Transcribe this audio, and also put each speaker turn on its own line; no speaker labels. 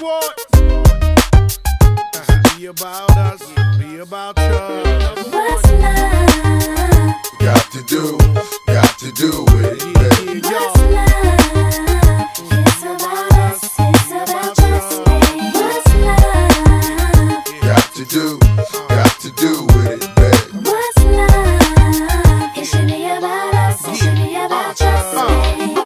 Squad. Be about us, be about you.
What's love?